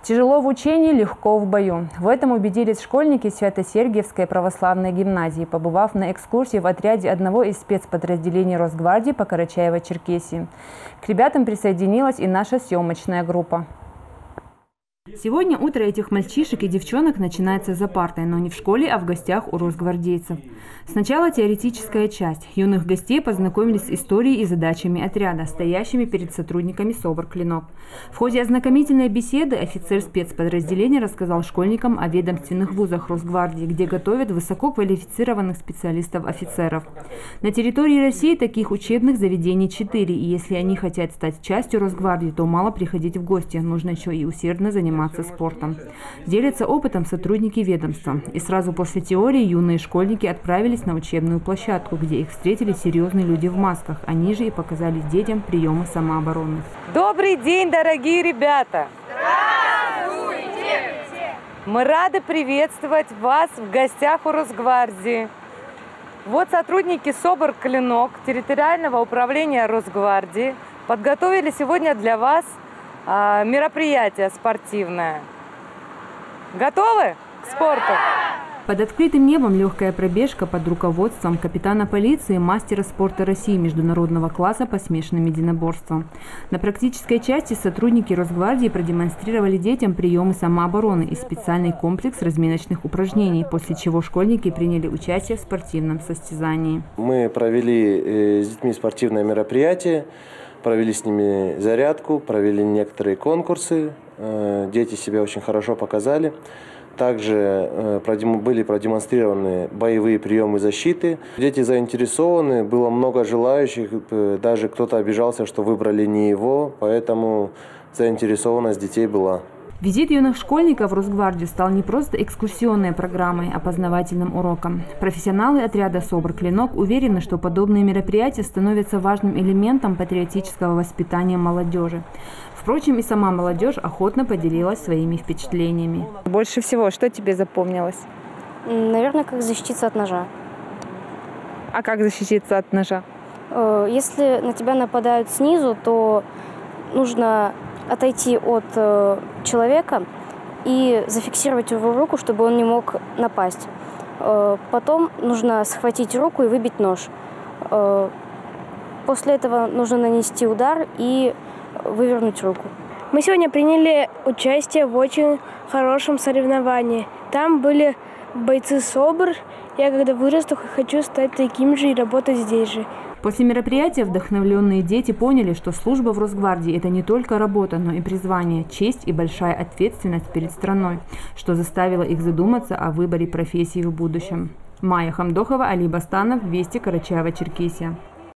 Тяжело в учении, легко в бою. В этом убедились школьники Свято-Сергиевской православной гимназии, побывав на экскурсии в отряде одного из спецподразделений Росгвардии по Карачаево-Черкесии. К ребятам присоединилась и наша съемочная группа. Сегодня утро этих мальчишек и девчонок начинается за партой, но не в школе, а в гостях у росгвардейцев. Сначала теоретическая часть. Юных гостей познакомились с историей и задачами отряда, стоящими перед сотрудниками СОБР «Клинок». В ходе ознакомительной беседы офицер спецподразделения рассказал школьникам о ведомственных вузах Росгвардии, где готовят высококвалифицированных специалистов-офицеров. На территории России таких учебных заведений 4, и если они хотят стать частью Росгвардии, то мало приходить в гости, нужно еще и усердно заниматься спортом. Делятся опытом сотрудники ведомства. И сразу после теории юные школьники отправились на учебную площадку, где их встретили серьезные люди в масках. Они же и показали детям приемы самообороны. Добрый день, дорогие ребята! Здравствуйте! Мы рады приветствовать вас в гостях у Росгвардии. Вот сотрудники СОБР «Клинок» территориального управления Росгвардии подготовили сегодня для вас мероприятие спортивное. Готовы к спорту? Под открытым небом легкая пробежка под руководством капитана полиции, мастера спорта России международного класса по смешанным единоборствам. На практической части сотрудники Росгвардии продемонстрировали детям приемы самообороны и специальный комплекс разминочных упражнений, после чего школьники приняли участие в спортивном состязании. Мы провели с детьми спортивное мероприятие, провели с ними зарядку, провели некоторые конкурсы. Дети себя очень хорошо показали. Также были продемонстрированы боевые приемы защиты. Дети заинтересованы, было много желающих, даже кто-то обижался, что выбрали не его, поэтому заинтересованность детей была. Визит юных школьников в Росгвардию стал не просто экскурсионной программой, а познавательным уроком. Профессионалы отряда СОБР «Клинок» уверены, что подобные мероприятия становятся важным элементом патриотического воспитания молодежи. Впрочем, и сама молодежь охотно поделилась своими впечатлениями. Больше всего, что тебе запомнилось? Наверное, как защититься от ножа. А как защититься от ножа? Если на тебя нападают снизу, то нужно отойти от человека и зафиксировать его руку, чтобы он не мог напасть. Потом нужно схватить руку и выбить нож. После этого нужно нанести удар и вывернуть руку. Мы сегодня приняли участие в очень хорошем соревновании. Там были бойцы СОБР. Я когда вырасту, хочу стать таким же и работать здесь же. После мероприятия вдохновленные дети поняли, что служба в Росгвардии – это не только работа, но и призвание, честь и большая ответственность перед страной, что заставило их задуматься о выборе профессии в будущем. Майя Хамдохова, Али Бастанов, Вести, Карачаево-Черкесия.